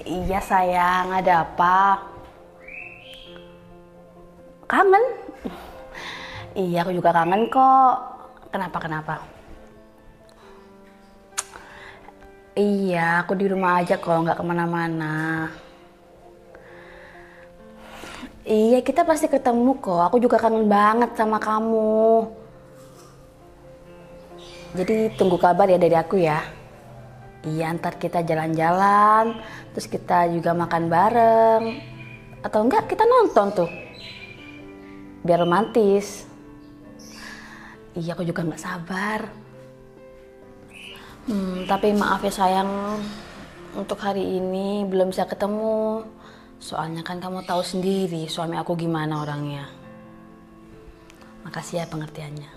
Iya sayang, ada apa? Kangen? Iya, aku juga kangen kok. Kenapa? Iya, aku di rumah aja kok, nggak kemana-mana. Iya, kita pasti ketemu kok. Aku juga kangen banget sama kamu. Jadi tunggu kabar ya dari aku ya. Iya, ntar kita jalan-jalan, terus kita juga makan bareng. Atau enggak kita nonton tuh, biar romantis. Iya, aku juga nggak sabar. Tapi maaf ya sayang, untuk hari ini belum bisa ketemu. Soalnya kan kamu tahu sendiri suami aku gimana orangnya. Makasih ya pengertiannya.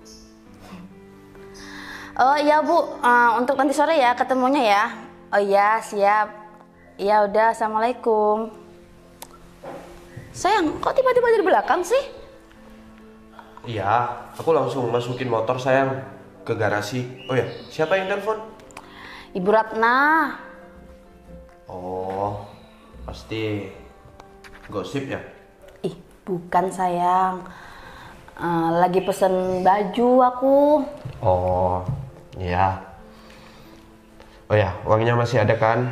Oh iya Bu, untuk nanti sore ya ketemunya ya. Oh iya siap. Iya udah, assalamualaikum. Sayang, kok tiba-tiba dari belakang sih? Iya, aku langsung masukin motor sayang ke garasi. Oh ya, siapa yang telepon? Ibu Ratna. Oh, pasti gosip ya? Ih, bukan sayang. Lagi pesen baju aku. Oh, iya. Oh ya, uangnya masih ada kan?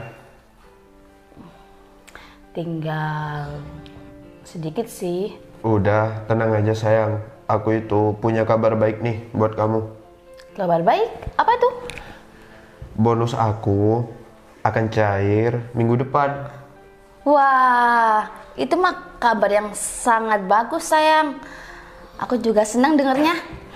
Tinggal sedikit sih. Udah, tenang aja sayang. Aku itu punya kabar baik nih buat kamu. Kabar baik? Apa tuh? Bonus aku akan cair minggu depan. Wah, itu mah kabar yang sangat bagus sayang. Aku juga senang dengarnya.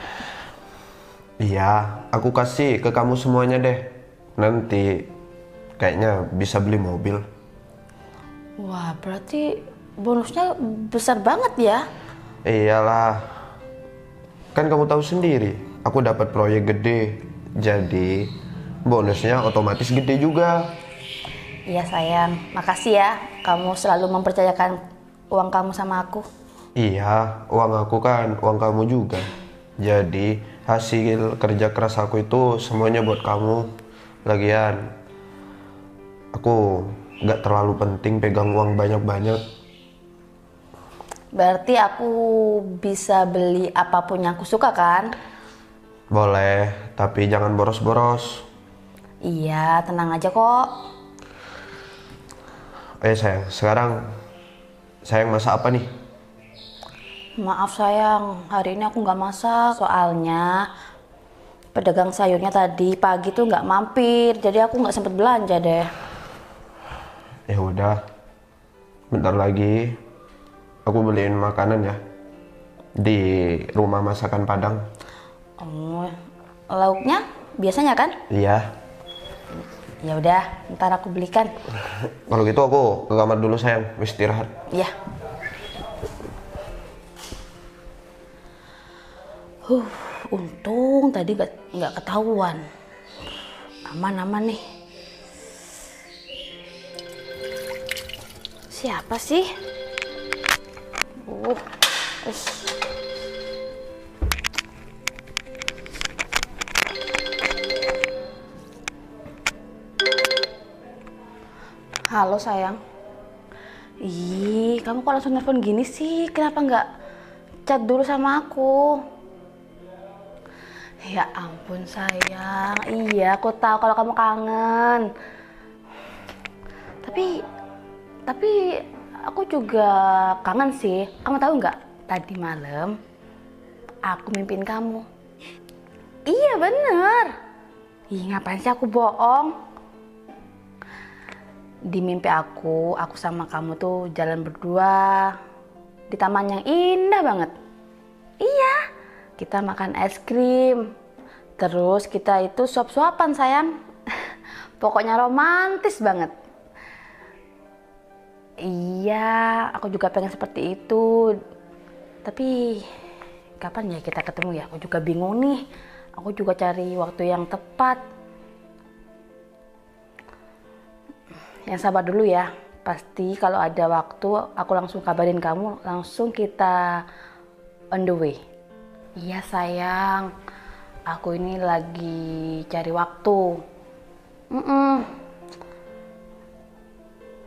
Iya, aku kasih ke kamu semuanya deh. Nanti kayaknya bisa beli mobil. Wah, berarti bonusnya besar banget ya. Iyalah, kan kamu tahu sendiri, aku dapat proyek gede, jadi bonusnya otomatis gede juga. Iya sayang, makasih ya. Kamu selalu mempercayakan uang kamu sama aku. Iya, uang aku kan uang kamu juga. Jadi hasil kerja keras aku itu semuanya buat kamu. Lagian, aku nggak terlalu penting pegang uang banyak-banyak. Berarti aku bisa beli apapun yang aku suka kan? Boleh, tapi jangan boros-boros. Iya, tenang aja kok. Sayang, sekarang sayang masak apa nih? Maaf sayang, hari ini aku nggak masak. Soalnya pedagang sayurnya tadi pagi tuh nggak mampir, jadi aku nggak sempet belanja deh. Ya udah, bentar lagi aku beliin makanan ya di rumah masakan Padang. Oh, lauknya biasanya kan? Iya. Ya udah, ntar aku belikan. Kalau gitu aku ke kamar dulu sayang, istirahat. Iya. Untung tadi nggak ketahuan. Aman nih. Siapa sih? Ush. Halo sayang. Ih, kamu kok langsung nelfon gini sih? Kenapa nggak chat dulu sama aku? Ya ampun sayang. Iya, aku tahu kalau kamu kangen. Tapi aku juga kangen sih. Kamu tahu nggak? Tadi malam aku mimpiin kamu. Iya bener. Ih, ngapain sih aku bohong? Di mimpi aku sama kamu tuh jalan berdua di taman yang indah banget. Iya, kita makan es krim. Terus kita itu suap-suapan sayang. Pokoknya romantis banget. Iya, aku juga pengen seperti itu. Tapi kapan ya kita ketemu ya? Aku juga bingung nih. Aku juga cari waktu yang tepat. Yang sabar dulu ya. Pasti kalau ada waktu aku langsung kabarin kamu. Langsung kita on the way. Iya sayang. Aku ini lagi cari waktu.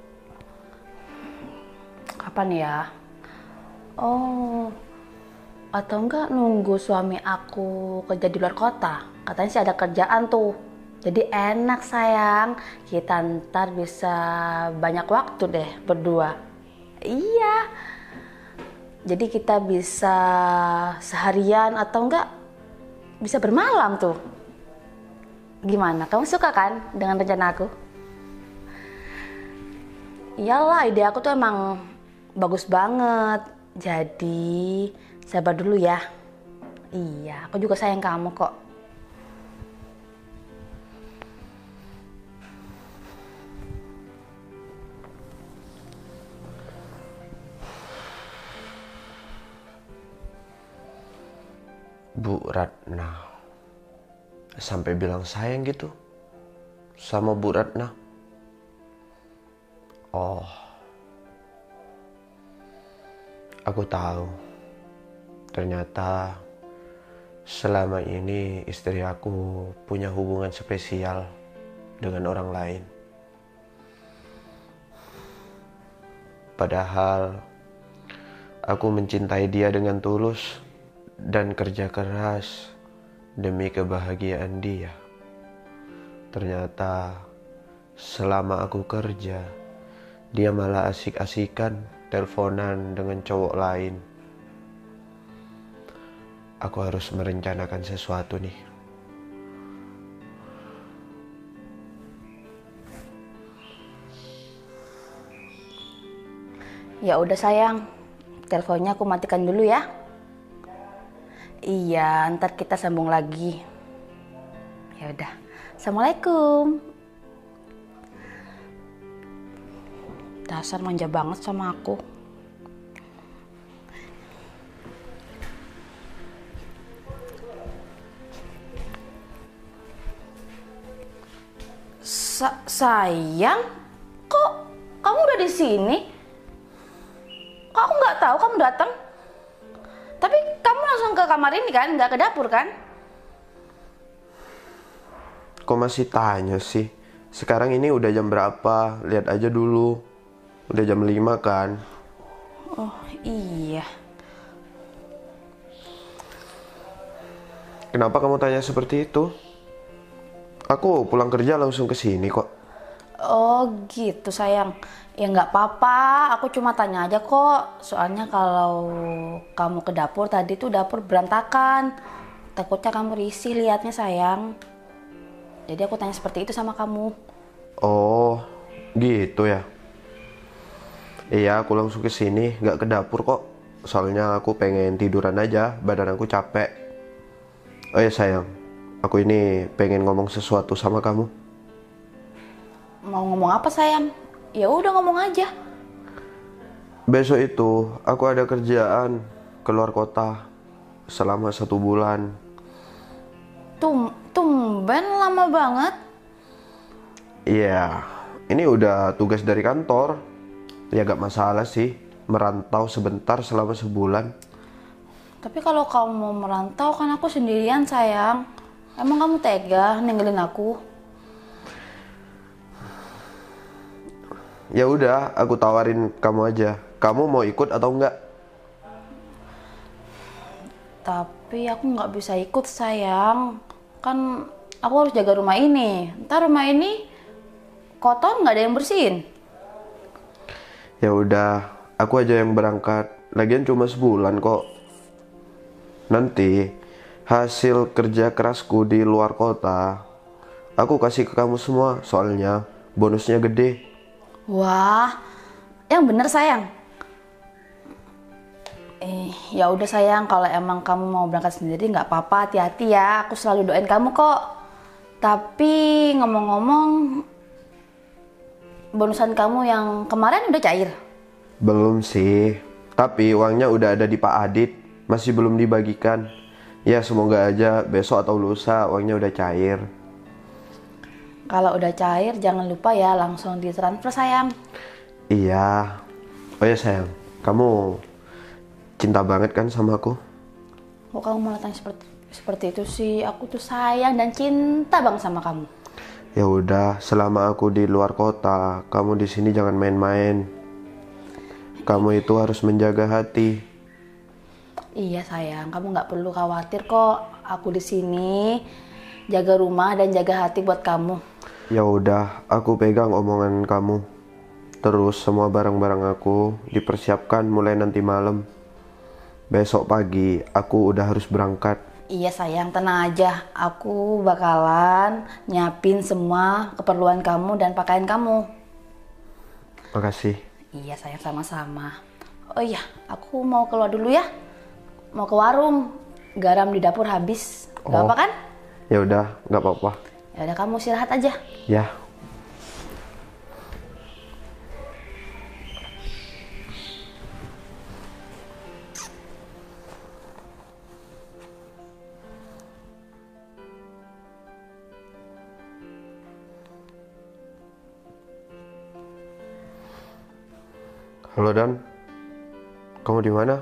kapan ya? Oh, atau enggak nunggu suami aku kerja di luar kota. Katanya sih ada kerjaan tuh. Jadi enak sayang, kita ntar bisa banyak waktu deh berdua. Iya, jadi kita bisa seharian atau enggak bisa bermalam tuh. Gimana, kamu suka kan dengan rencana aku? Iyalah, ide aku tuh emang bagus banget. Jadi, sabar dulu ya. Iya, aku juga sayang kamu kok. Bu Ratna sampai bilang sayang gitu sama Bu Ratna. Oh, aku tahu. Ternyata selama ini istri aku punya hubungan spesial dengan orang lain. Padahal aku mencintai dia dengan tulus dan kerja keras demi kebahagiaan dia. Ternyata selama aku kerja, dia malah asik-asikan teleponan dengan cowok lain. Aku harus merencanakan sesuatu nih. Ya udah sayang, teleponnya aku matikan dulu ya. Iya, ntar kita sambung lagi. Ya udah, assalamualaikum. Dasar manja banget sama aku. Sayang, kok kamu udah di sini? Kok aku nggak tahu kamu datang? Tapi kamu langsung ke kamar ini kan, nggak ke dapur kan? Kok masih tanya sih? Sekarang ini udah jam berapa? Lihat aja dulu. Udah jam 5 kan? Oh iya. Kenapa kamu tanya seperti itu? Aku pulang kerja langsung ke sini kok. Oh gitu sayang. Ya nggak apa-apa, aku cuma tanya aja kok. Soalnya kalau kamu ke dapur tadi tuh dapur berantakan. Takutnya kamu risih liatnya sayang. Jadi aku tanya seperti itu sama kamu. Oh, gitu ya. Iya, aku langsung ke sini, nggak ke dapur kok. Soalnya aku pengen tiduran aja, badan aku capek. Oh ya sayang, aku ini pengen ngomong sesuatu sama kamu. Mau ngomong apa sayang? Ya udah ngomong aja. Besok itu aku ada kerjaan keluar kota selama 1 bulan. Tumben lama banget. Iya, ini udah tugas dari kantor. Ya gak masalah sih, merantau sebentar selama sebulan. Tapi kalau kamu mau merantau kan aku sendirian sayang. Emang kamu tega ninggalin aku? Ya udah, aku tawarin kamu aja. Kamu mau ikut atau enggak? Tapi aku nggak bisa ikut sayang. Kan aku harus jaga rumah ini. Ntar rumah ini kotor nggak ada yang bersihin. Ya udah, aku aja yang berangkat. Lagian cuma sebulan kok. Nanti hasil kerja kerasku di luar kota aku kasih ke kamu semua. Soalnya bonusnya gede. Wah, yang bener sayang. Ya udah sayang, kalau emang kamu mau berangkat sendiri nggak apa-apa, hati-hati ya. Aku selalu doain kamu kok. Tapi ngomong-ngomong, bonusan kamu yang kemarin udah cair? Belum sih, tapi uangnya udah ada di Pak Adit, masih belum dibagikan. Ya semoga aja besok atau lusa uangnya udah cair. Kalau udah cair jangan lupa ya langsung ditransfer sayang. Iya. Oh ya sayang, kamu cinta banget kan sama aku? Kok kamu malah tanya seperti itu sih? Aku tuh sayang dan cinta banget sama kamu. Ya udah, selama aku di luar kota, kamu di sini jangan main-main. kamu itu harus menjaga hati. Iya sayang, kamu nggak perlu khawatir kok. Aku di sini jaga rumah dan jaga hati buat kamu. Ya udah, aku pegang omongan kamu. Terus semua barang-barang aku dipersiapkan mulai nanti malam. Besok pagi aku udah harus berangkat. Iya sayang, tenang aja. Aku bakalan nyiapin semua keperluan kamu dan pakaian kamu. Makasih. Iya sayang, sama-sama. Oh iya, aku mau keluar dulu ya. Mau ke warung, garam di dapur habis. Gak apa kan? Ya udah, nggak apa-apa. Ya udah, kamu istirahat aja. Ya. Halo Dan, kamu di mana?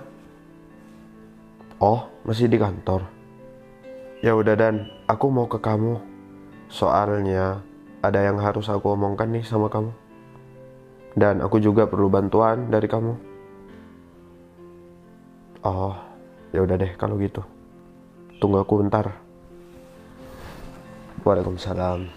Oh, masih di kantor. Ya udah Dan, aku mau ke kamu. Soalnya ada yang harus aku omongkan nih sama kamu. Dan aku juga perlu bantuan dari kamu. Oh, ya udah deh kalau gitu. Tunggu aku bentar. Waalaikumsalam.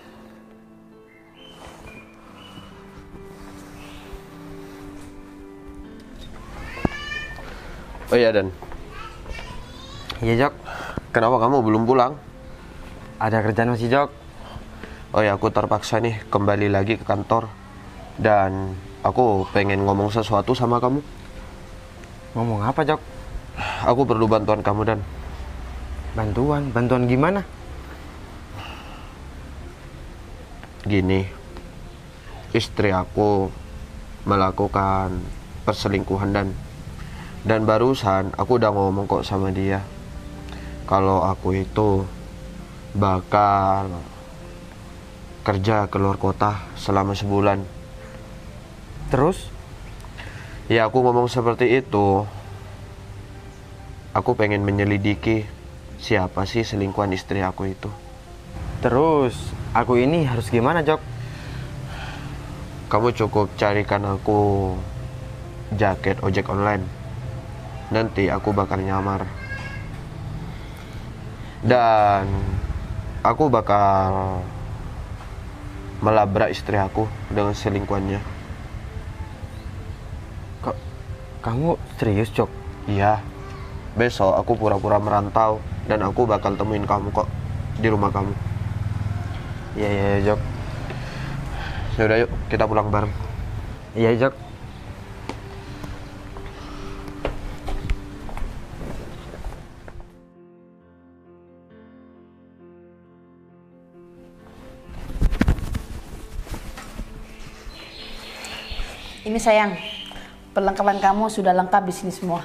Oh iya Dan. Iya Jok, Kenapa kamu belum pulang? ada kerjaan masih Jok. Oh ya, aku terpaksa nih kembali lagi ke kantor. Dan aku pengen ngomong sesuatu sama kamu. Ngomong apa Jok? Aku perlu bantuan kamu Dan. Bantuan gimana? Gini, istri aku melakukan perselingkuhan Dan barusan aku udah ngomong kok sama dia kalau aku itu bakal kerja ke luar kota selama sebulan. Terus? Ya aku ngomong seperti itu. Aku pengen menyelidiki siapa sih selingkuhan istri aku itu. Terus, aku ini harus gimana Jok? Kamu cukup carikan aku jaket ojek online. Nanti aku bakal nyamar. Dan aku bakal melabrak istri aku dengan selingkuhannya. Kok kamu serius Jok? Iya. Besok aku pura-pura merantau dan aku bakal temuin kamu kok di rumah kamu. Iya Jok. Ya udah yuk, kita pulang bareng. Iya Jok. Ini sayang, perlengkapan kamu sudah lengkap di sini semua.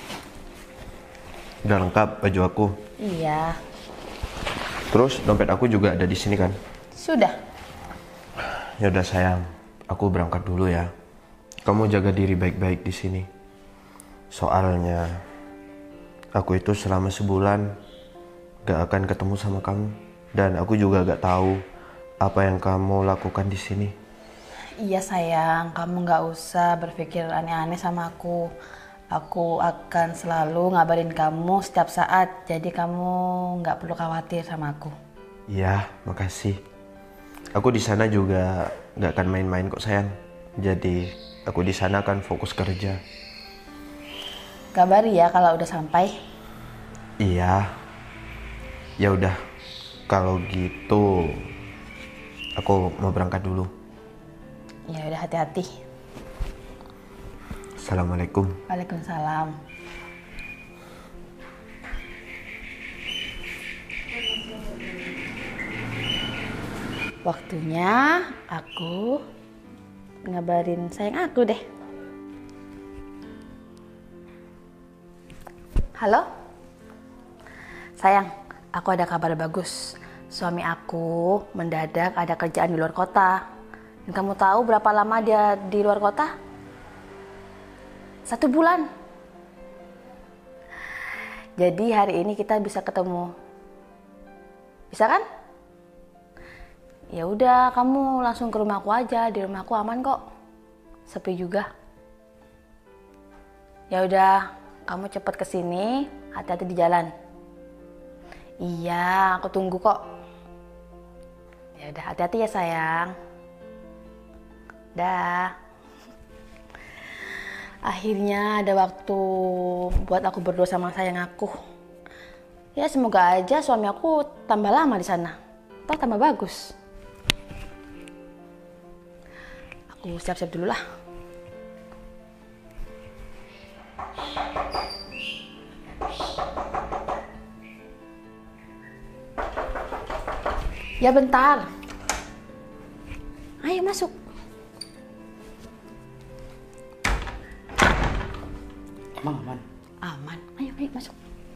Udah lengkap baju aku. Iya, Terus dompet aku juga ada di sini kan? sudah. Ya udah sayang, aku berangkat dulu ya. Kamu jaga diri baik-baik di sini. Soalnya aku itu selama sebulan gak akan ketemu sama kamu dan aku juga gak tahu apa yang kamu lakukan di sini. Iya sayang, kamu nggak usah berpikir aneh-aneh sama aku. Aku akan selalu ngabarin kamu setiap saat, jadi kamu nggak perlu khawatir sama aku. Iya, makasih. Aku di sana juga gak akan main-main kok sayang. Jadi aku di sana akan fokus kerja. Kabari ya kalau udah sampai. Iya. Ya udah. Kalau gitu aku mau berangkat dulu. Ya udah, hati-hati. Assalamualaikum. Waalaikumsalam. Waktunya aku ngabarin sayang aku deh. Halo? Sayang, aku ada kabar bagus. Suami aku mendadak ada kerjaan di luar kota. Dan kamu tahu berapa lama dia di luar kota? 1 bulan. Jadi hari ini kita bisa ketemu. Bisa kan? Ya udah, kamu langsung ke rumahku aja. Di rumahku aman kok. Sepi juga. Ya udah, kamu cepet kesini, hati-hati di jalan. Iya, aku tunggu kok. Ya udah, hati-hati ya sayang. Dah. Akhirnya ada waktu buat aku berdua sama sayang aku. Ya semoga aja suami aku tambah lama di sana. Atau tambah bagus. Aku siap-siap dulu lah. Ya bentar. Ayo masuk. Emang aman? Aman. Ayo masuk.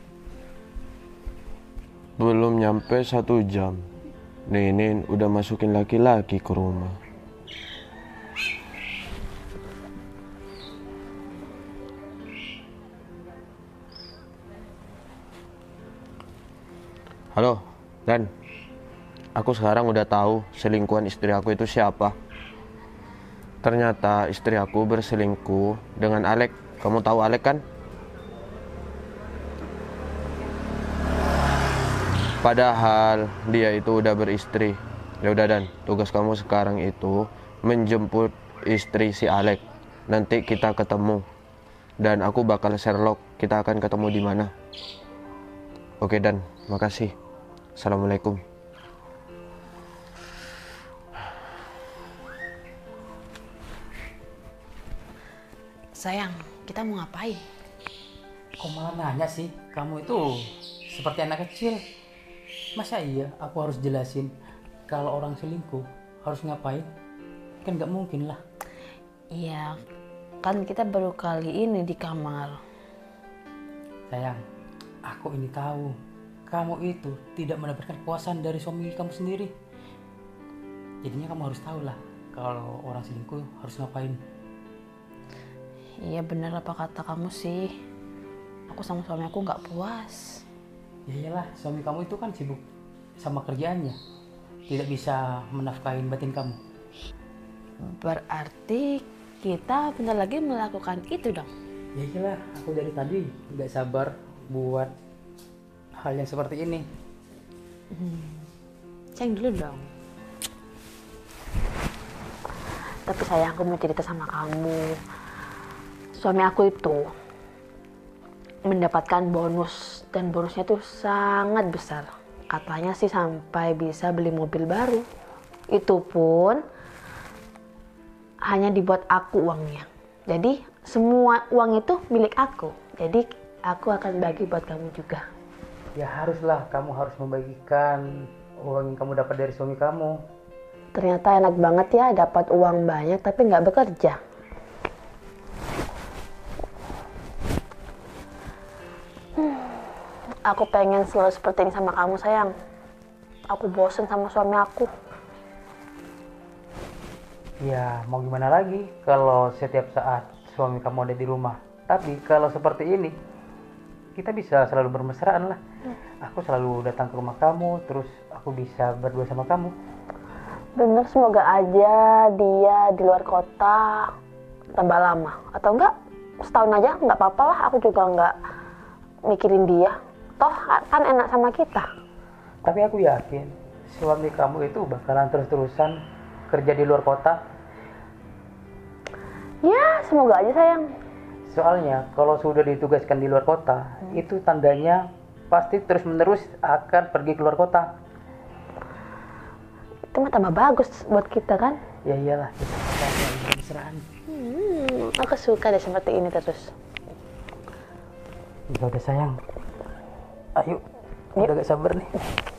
Belum nyampe 1 jam, Ninin udah masukin laki-laki ke rumah. Halo, Dan. Aku sekarang udah tahu selingkuhan istri aku itu siapa. Ternyata istri aku berselingkuh dengan Alek. Kamu tahu Alek kan? Padahal dia itu udah beristri. Ya udah Dan, tugas kamu sekarang itu menjemput istri si Alek. Nanti kita ketemu. Dan aku bakal Sherlock. Kita akan ketemu di mana. Oke Dan, makasih. Assalamualaikum. Sayang, kita mau ngapain? Kok malah nanya sih? Kamu itu seperti anak kecil. Masa iya aku harus jelasin kalau orang selingkuh harus ngapain? Kan gak mungkin lah. Iya, kan kita baru kali ini di kamar. Sayang, aku ini tahu kamu itu tidak mendapatkan kepuasan dari suami kamu sendiri. Jadinya kamu harus tahu lah kalau orang selingkuh harus ngapain. Iya benar apa kata kamu sih. Aku sama suami aku nggak puas. Ya iyalah, suami kamu itu kan sibuk sama kerjaannya. Tidak bisa menafkahin batin kamu. Berarti kita bentar lagi melakukan itu dong. Ya iyalah, aku dari tadi nggak sabar buat hal yang seperti ini. Sayang dulu dong. Tapi sayang, aku mau cerita sama kamu. Suami aku itu mendapatkan bonus, dan bonusnya tuh sangat besar. Katanya sih sampai bisa beli mobil baru. Itu pun hanya dibuat aku uangnya. Jadi semua uang itu milik aku. Jadi aku akan bagi buat kamu juga. Ya haruslah, kamu harus membagikan uang yang kamu dapat dari suami kamu. Ternyata enak banget ya dapat uang banyak tapi nggak bekerja. Aku pengen selalu seperti ini sama kamu sayang. Aku bosen sama suami aku. Ya mau gimana lagi kalau setiap saat suami kamu ada di rumah. Tapi kalau seperti ini, kita bisa selalu bermesraan lah. Aku selalu datang ke rumah kamu, terus aku bisa berdua sama kamu. Bener, semoga aja dia di luar kota tambah lama. Atau enggak, setahun aja nggak apa-apa lah. Aku juga nggak mikirin dia. Toh kan enak sama kita. Tapi aku yakin suami kamu itu bakalan terus-terusan kerja di luar kota. Ya, semoga aja sayang. Soalnya kalau sudah ditugaskan di luar kota, itu tandanya pasti terus-menerus akan pergi ke luar kota. Itu mah tambah bagus buat kita kan. Ya iyalah, kita selalu bermesraan. Aku suka deh seperti ini terus. Ya udah sayang, ayo, udah gak sabar nih.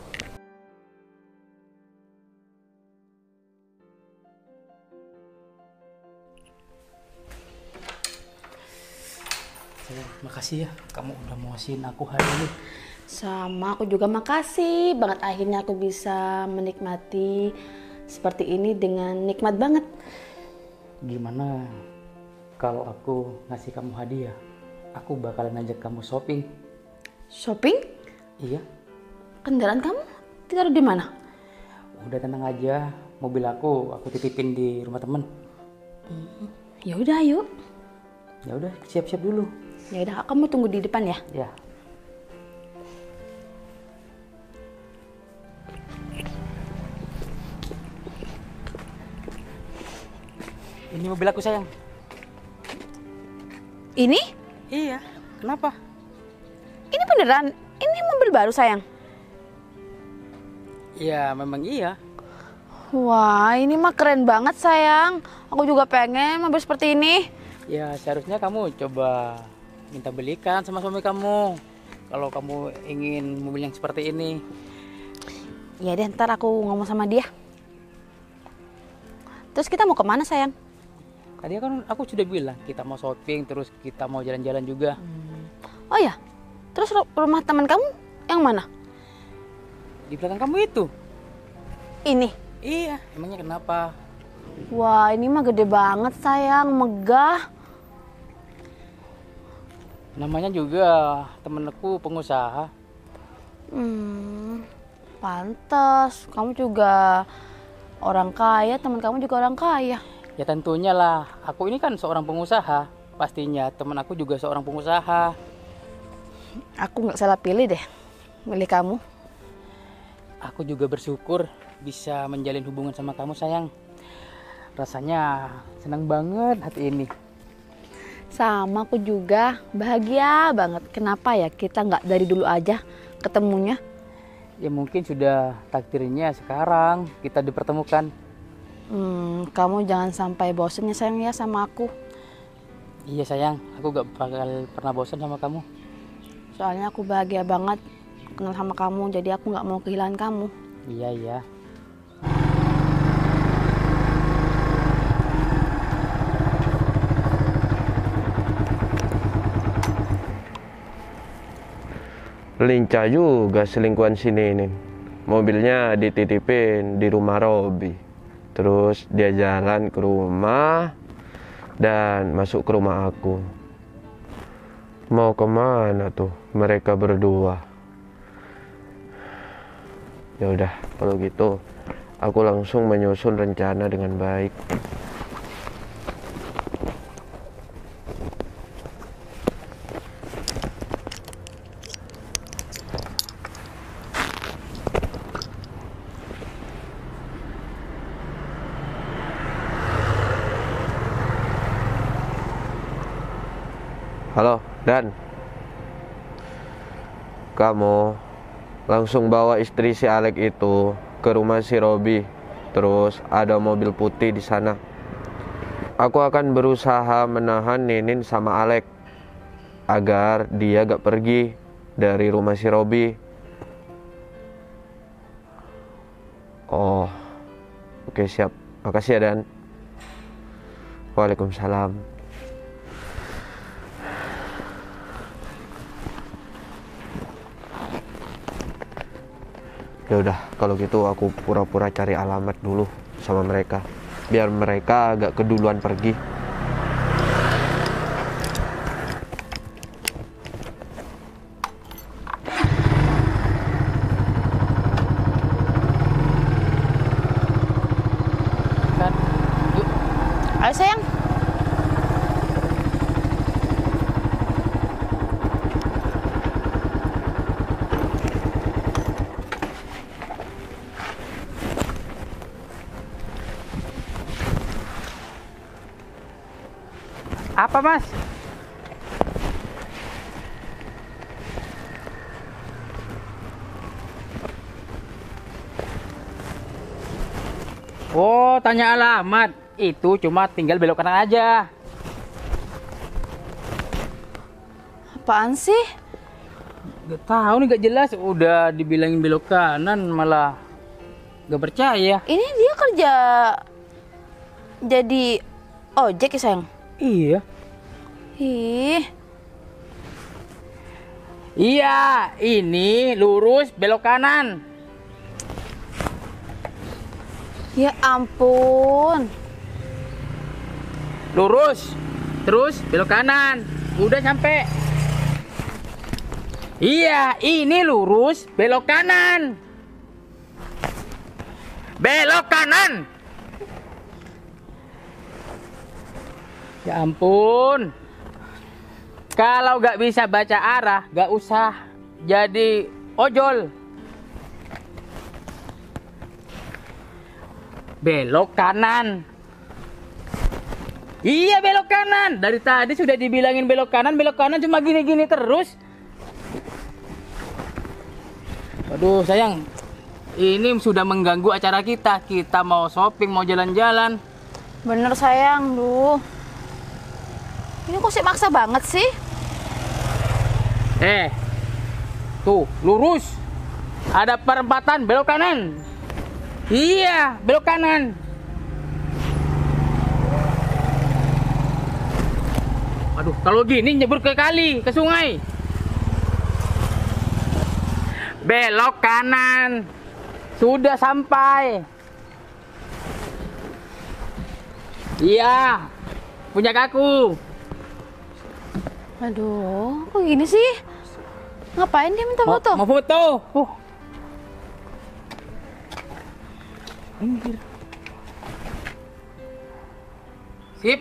Sayang, makasih ya kamu udah mau ngasihin aku hari ini. Sama aku juga makasih banget, akhirnya aku bisa menikmati seperti ini dengan nikmat banget. Gimana kalau aku ngasih kamu hadiah? Aku bakalan ngajak kamu shopping. Shopping? Iya. Kendaraan kamu ditaruh di mana? Udah tenang aja, mobil aku titipin di rumah temen. Ya udah, yuk. Ya udah, siap-siap dulu. Ya udah, kamu tunggu di depan ya. Ya. Ini mobil aku sayang. Ini? Iya. Kenapa? Ini beneran? Ini mobil baru sayang? Ya memang iya. Wah, ini mah keren banget sayang. Aku juga pengen mobil seperti ini. Ya seharusnya kamu coba minta belikan sama suami kamu. Kalau kamu ingin mobil yang seperti ini. Ya deh, ntar aku ngomong sama dia. Terus kita mau kemana sayang? Tadi kan aku sudah bilang kita mau shopping, terus kita mau jalan-jalan juga. Oh ya, terus rumah teman kamu yang mana? Di belakang kamu itu. Ini? Iya, emangnya kenapa? Wah, ini mah gede banget sayang, megah. Namanya juga temen aku pengusaha. Pantes. Kamu juga orang kaya, teman kamu juga orang kaya. Ya tentunya lah, aku ini kan seorang pengusaha. Pastinya temen aku juga seorang pengusaha. Aku nggak salah pilih deh, milih kamu. Aku juga bersyukur bisa menjalin hubungan sama kamu sayang. Rasanya senang banget hati ini. Sama aku juga, bahagia banget. Kenapa ya kita nggak dari dulu aja ketemunya? Ya mungkin sudah takdirnya sekarang kita dipertemukan. Kamu jangan sampai bosen ya sayang ya sama aku. Iya sayang, aku gak bakal pernah bosan sama kamu. Soalnya aku bahagia banget kenal sama kamu, jadi aku nggak mau kehilangan kamu. Iya, iya. Lincah juga selingkuhan sini ini. Mobilnya dititipin di rumah Robi. Terus dia jalan ke rumah dan masuk ke rumah aku. Mau kemana tuh mereka berdua? Ya udah, kalau gitu aku langsung menyusun rencana dengan baik. Halo, Dan. Kamu langsung bawa istri si Alek itu ke rumah si Robi. Terus ada mobil putih di sana. Aku akan berusaha menahan Ninin sama Alek agar dia gak pergi dari rumah si Robi. Oh, oke siap. Makasih ya, Dan. Waalaikumsalam. Ya udah, kalau gitu aku pura-pura cari alamat dulu sama mereka, biar mereka agak keduluan pergi. Kan, yuk. Ayo sayang. Apa mas? Oh, tanya alamat. Itu cuma tinggal belok kanan aja. Apaan sih? Gak tahu nih, gak jelas. Udah dibilangin belok kanan malah gak percaya. Ini dia kerja jadi ojek ya sayang? Iya. Ih, Iya, ini lurus belok kanan. ya ampun. Lurus, terus belok kanan. Udah sampai. Iya, ini lurus belok kanan. Belok kanan. Ya ampun. Kalau gak bisa baca arah, gak usah jadi ojol. Belok kanan. Iya, belok kanan. Dari tadi sudah dibilangin belok kanan cuma gini-gini terus. Aduh, sayang. Ini sudah mengganggu acara kita. Kita mau shopping, mau jalan-jalan. Bener sayang, duh. Ini kok sih maksa banget sih? Tuh, lurus. Ada perempatan, belok kanan. Iya, belok kanan. Aduh, kalau gini nyebur ke kali, ke sungai. Belok kanan. Sudah sampai. Iya, punya aku. Aduh, kok gini sih? Ngapain dia minta foto? Mau foto. Minggir. Sip.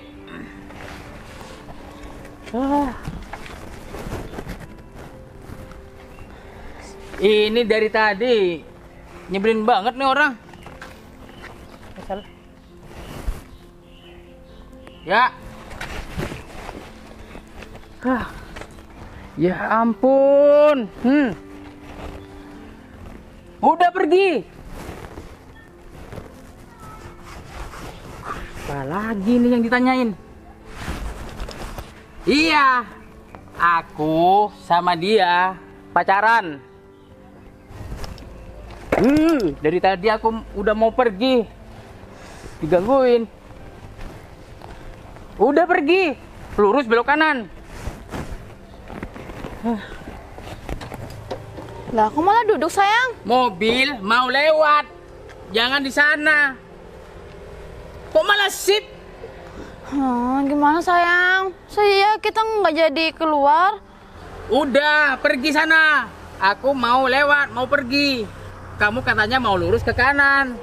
Ini dari tadi nyebelin banget nih orang. Ya. Ya ampun. Udah pergi. Apa lagi nih yang ditanyain? Iya, aku sama dia pacaran. Dari tadi aku udah mau pergi, digangguin. Udah pergi, lurus belok kanan. Lah, aku malah duduk sayang. Mobil mau lewat, jangan di sana. Kok malah sip? Gimana sayang? Kita nggak jadi keluar. Udah, pergi sana. Aku mau lewat, mau pergi. Kamu katanya mau lurus ke kanan.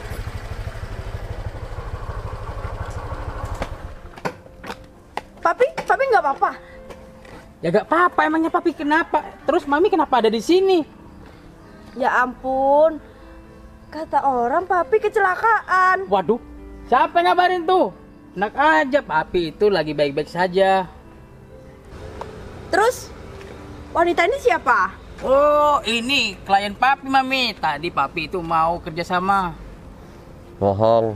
Papi nggak apa-apa. Ya gak apa-apa, emangnya papi kenapa? Terus mami kenapa ada di sini? Ya ampun, kata orang papi kecelakaan. Waduh, siapa yang ngabarin tuh? Enak aja, papi itu lagi baik-baik saja. Terus, wanita ini siapa? Oh, ini klien papi, mami. Tadi papi itu mau kerjasama. Bohong.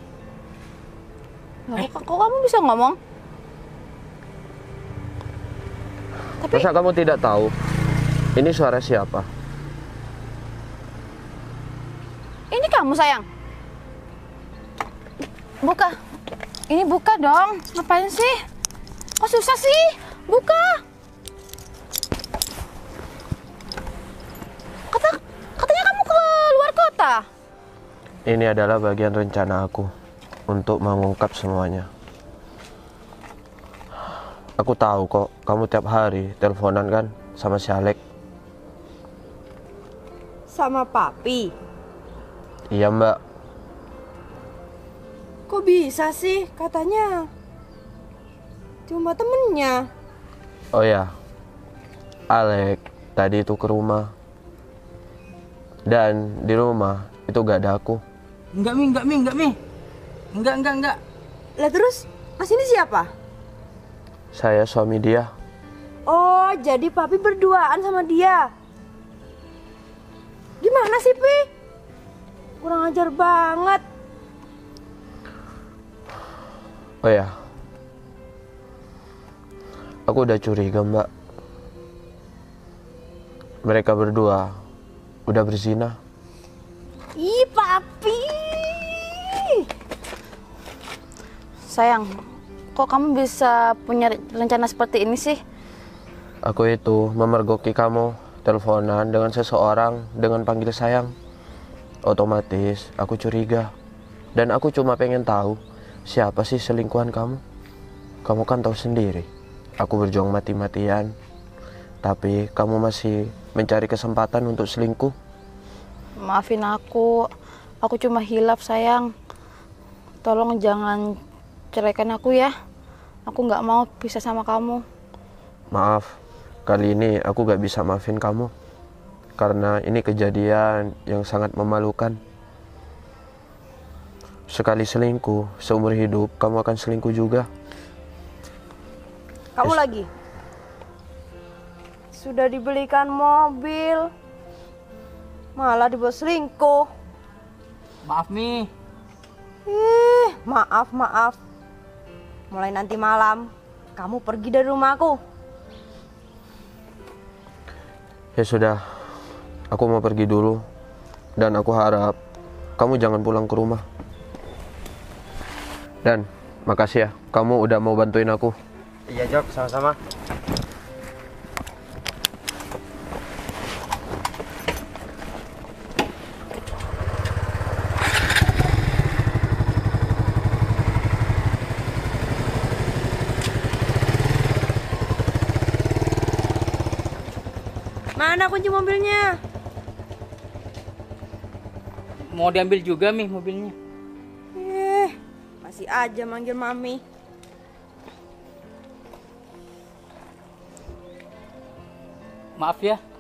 Kok kamu bisa ngomong? Tapi Masa kamu tidak tahu? Ini suara siapa? ini kamu sayang. Buka. Ini buka dong. Ngapain sih? Kok susah sih? Buka. Katanya kamu ke luar kota. Ini adalah bagian rencana aku untuk mengungkap semuanya. Aku tahu kok, kamu tiap hari teleponan kan sama si Alek. Sama papi. Iya mbak. Kok bisa sih? Katanya cuma temennya. Oh ya, Alek tadi itu ke rumah. Dan di rumah itu gak ada aku. Enggak, Mi. Enggak. Lah terus, Mas ini siapa? Saya suami dia. Oh, jadi papi berduaan sama dia. Gimana sih, Pi? Kurang ajar banget. Oh ya, aku udah curiga mbak. Mereka berdua udah berzina. Ih, papi. Sayang, kok kamu bisa punya rencana seperti ini sih? Aku itu memergoki kamu teleponan dengan seseorang dengan panggil sayang. Otomatis aku curiga. Dan aku cuma pengen tahu siapa sih selingkuhan kamu. Kamu kan tahu sendiri, aku berjuang mati-matian. Tapi kamu masih mencari kesempatan untuk selingkuh. Maafin aku cuma hilaf sayang. Tolong jangan ceraikan aku ya. Aku nggak mau pisah sama kamu. Maaf, kali ini aku gak bisa maafin kamu. Karena ini kejadian yang sangat memalukan. Sekali selingkuh, seumur hidup kamu akan selingkuh juga. Kamu lagi? Sudah dibelikan mobil, malah dibuat selingkuh. Maaf nih. Maaf. Mulai nanti malam, kamu pergi dari rumahku. Ya sudah, aku mau pergi dulu. Dan aku harap kamu jangan pulang ke rumah. Dan makasih ya, kamu udah mau bantuin aku. Iya Jok, sama-sama. Mana kunci mobilnya? Mau diambil juga Mi mobilnya. Masih aja manggil mami. Maaf ya,